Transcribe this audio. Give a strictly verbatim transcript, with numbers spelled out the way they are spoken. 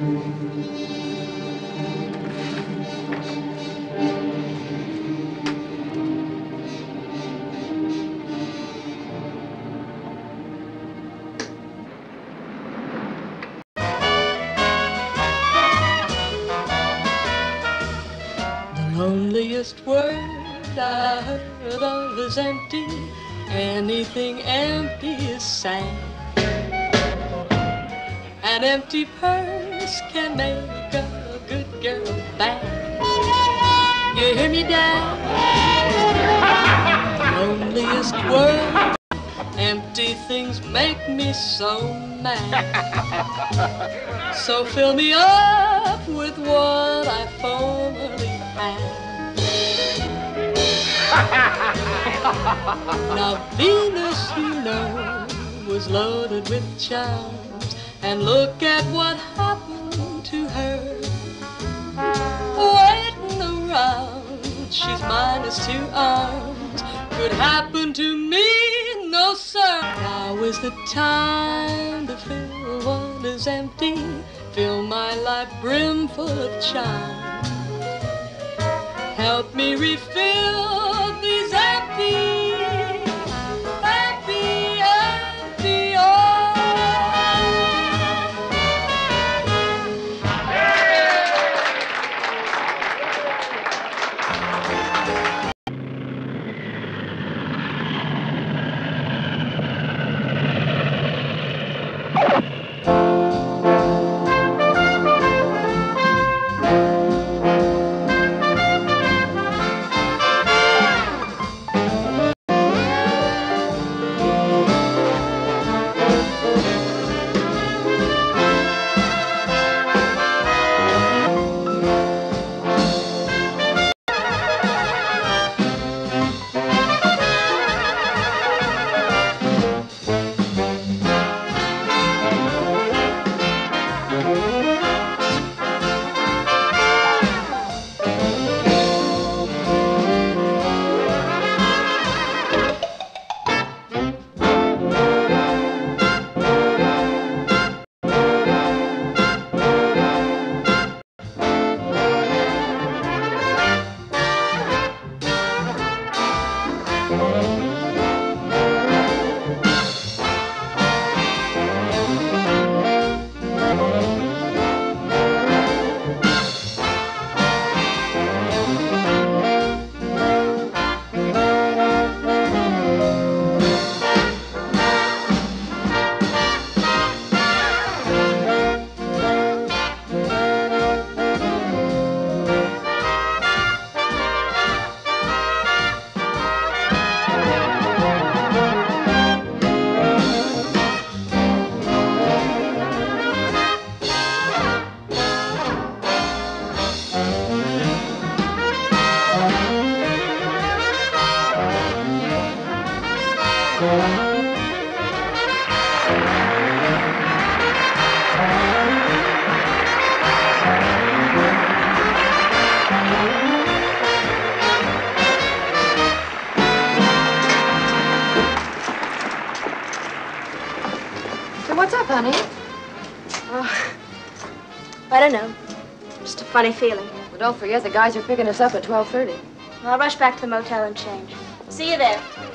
The loneliest word I heard of is empty. Anything empty is sad. An empty purse can make a good girl bad. You hear me, Dad? Loneliest word. Empty things make me so mad. So fill me up with what I formerly had. Now Venus, you know, was loaded with charms, and look at what happened to her. Waiting around, she's minus two arms. Could happen to me, no sir. Now is the time to fill what is empty. Fill my life brimful of charm. Help me refill these empty, empty, empty arms. What's up, honey? Oh, I don't know. Just a funny feeling. Well, don't forget the guys are picking us up at twelve thirty. I'll rush back to the motel and change. See you there.